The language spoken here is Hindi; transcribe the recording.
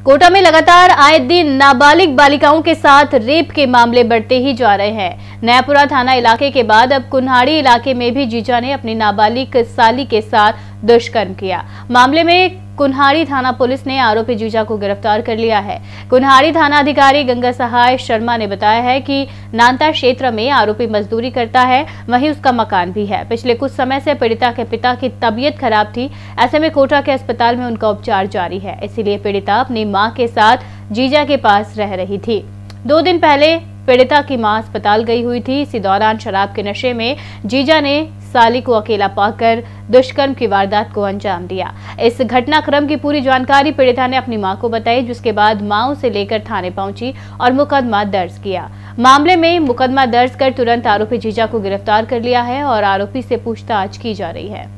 कोटा में लगातार आए दिन नाबालिग बालिकाओं के साथ रेप के मामले बढ़ते ही जा रहे हैं। नयापुरा थाना इलाके के बाद अब कुन्हाड़ी इलाके में भी जीजा ने अपनी नाबालिग साली के साथ दुष्कर्म किया। मामले में कुन्हाड़ी थाना पुलिस ने आरोपी जीजा को गिरफ्तार कर लिया है। कुन्हाड़ी थाना अधिकारी गंगा सहाय शर्मा ने बताया है कि नांता क्षेत्र में आरोपी मजदूरी करता है, वहीं उसका मकान भी है। पिछले कुछ समय से पीड़िता के पिता की तबीयत खराब थी, ऐसे में कोटा के अस्पताल में उनका उपचार जारी है। इसीलिए पीड़िता अपनी मां के साथ जीजा के पास रह रही थी। 2 दिन पहले पीड़िता की मां अस्पताल गई हुई थी। इसी दौरान शराब के नशे में जीजा ने साली को अकेला पाकर दुष्कर्म की वारदात को अंजाम दिया। इस घटनाक्रम की पूरी जानकारी पीड़िता ने अपनी मां को बताई, जिसके बाद मां उसे लेकर थाने पहुंची और मुकदमा दर्ज किया। मामले में मुकदमा दर्ज कर तुरंत आरोपी जीजा को गिरफ्तार कर लिया है और आरोपी से पूछताछ की जा रही है।